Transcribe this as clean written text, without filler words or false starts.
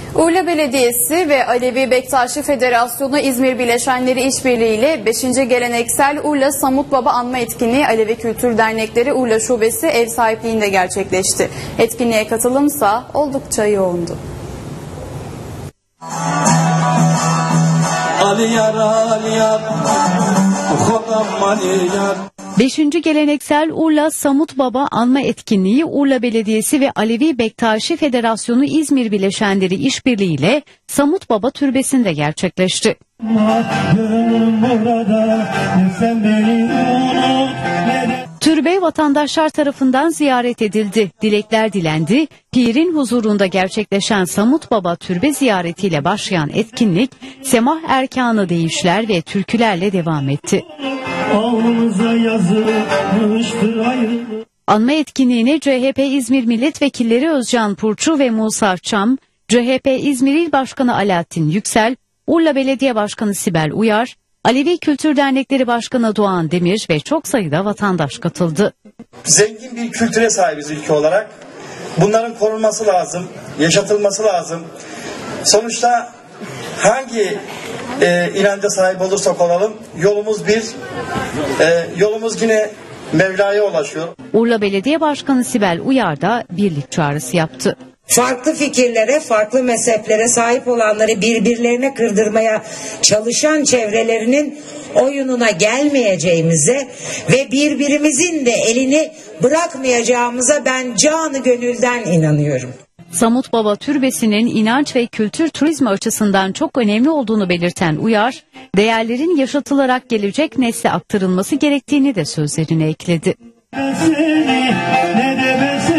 Urla Belediyesi ve Alevi Bektaşi Federasyonu İzmir Bileşenleri İşbirliği'yle 5. Geleneksel Urla Samut Baba Anma Etkinliği Alevi Kültür Dernekleri Urla Şubesi ev sahipliğinde gerçekleşti. Etkinliğe katılımsa oldukça yoğundu. 5. Geleneksel Urla Samut Baba Anma Etkinliği Urla Belediyesi ve Alevi Bektaşi Federasyonu İzmir Bileşenleri İşbirliği ile Samut Baba Türbesi'nde gerçekleşti. Türbe vatandaşlar tarafından ziyaret edildi. Dilekler dilendi. Pir'in huzurunda gerçekleşen Samut Baba türbe ziyaretiyle başlayan etkinlik semah erkanı deyişler ve türkülerle devam etti. Anma etkinliğine CHP İzmir Milletvekilleri Özcan Purçu ve Musa Çam, CHP İzmir İl Başkanı Alaaddin Yüksel, Urla Belediye Başkanı Sibel Uyar, Alevi Kültür Dernekleri Başkanı Doğan Demir ve çok sayıda vatandaş katıldı. Zengin bir kültüre sahibiz ülke olarak. Bunların korunması lazım, yaşatılması lazım. Sonuçta hangi inanca sahip olursak olalım yolumuz bir, yolumuz yine Mevla'ya ulaşıyor. Urla Belediye Başkanı Sibel Uyar da birlik çağrısı yaptı. Farklı fikirlere, farklı mezheplere sahip olanları birbirlerine kırdırmaya çalışan çevrelerinin oyununa gelmeyeceğimize ve birbirimizin de elini bırakmayacağımıza ben canı gönülden inanıyorum. Samut Baba Türbesi'nin inanç ve kültür turizmi açısından çok önemli olduğunu belirten Uyar, değerlerin yaşatılarak gelecek nesle aktarılması gerektiğini de sözlerine ekledi.